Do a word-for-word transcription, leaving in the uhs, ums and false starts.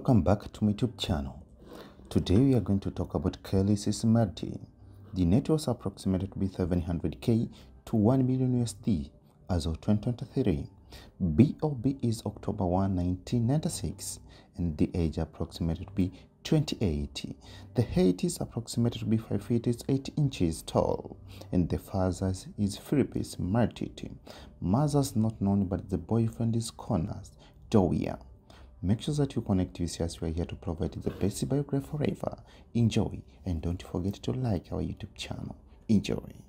Welcome back to my YouTube channel. Today we are going to talk about Kelly's Smarty. The net was approximated to be seven hundred K to one million U S D as of twenty twenty-three. B O B is October first, nineteen ninety-six, and the age approximated to be twenty-eight. The height is approximated to be five feet eight inches tall, and the father is Philip Smarty. Mother's not known, but the boyfriend is Connor's Dolhen. Make sure that you connect with us. We are here to provide the best biography forever. Enjoy, and don't forget to like our YouTube channel. Enjoy.